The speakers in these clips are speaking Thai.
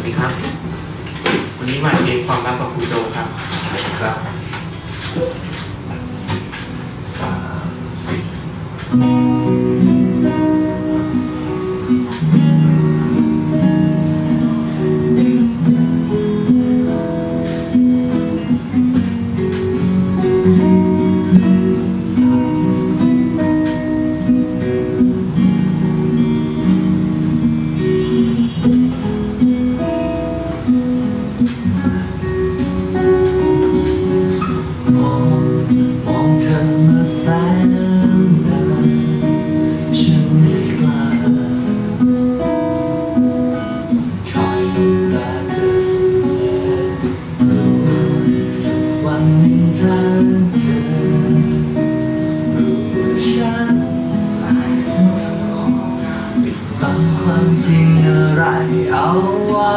ดีครับวันนี้มาเรียนความรักกับครูโจครับครับความจริงอะไรเอาไว้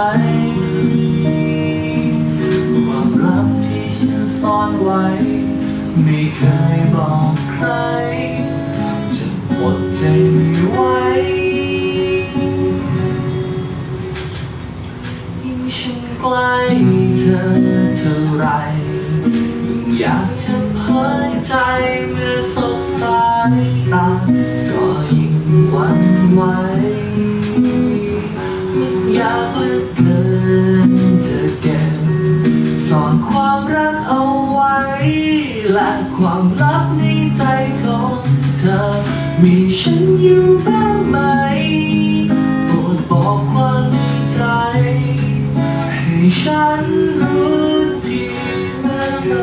ความลับที่ฉันซ่อนไว้ไม่เคยบอกใครจะอดใจไม่ไหวยิ่งฉันใกล้เธอเท่าไรอยากจะเผยใจเมื่อสบสายตาก็ยิ่งหวั่นไหวอยากเหลือเกินจะเก็บซ่อนความรักเอาไว้และความลับในใจของเธอมีฉันอยู่บ้างไหมโปรดบอกความในใจให้ฉันรู้ทีเมื่อเธอ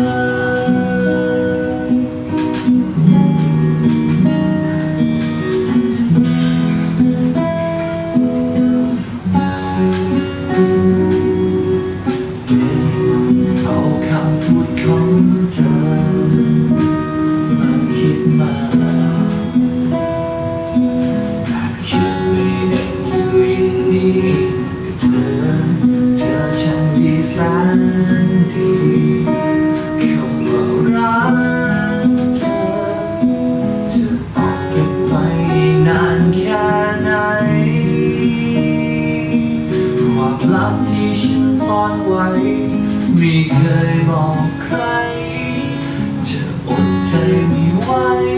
ลับที่ฉันซ่อนไว้ไม่เคยบอกใครจะอดใจไม่ไหว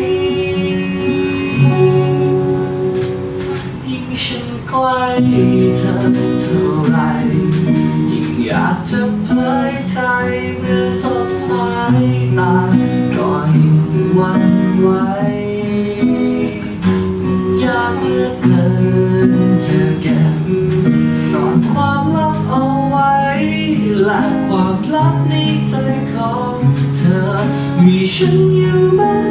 ยิ่งฉันใกล้เธอเท่าไรยิ่งอยากจะเผยใจเมื่อสบสายตาก็ยิ่งหวั่นไหวอยากเหลือเกินจะเก็บซ่อนความลับเอาไว้และความลับในใจของเธอมีฉันอยู่บ้าง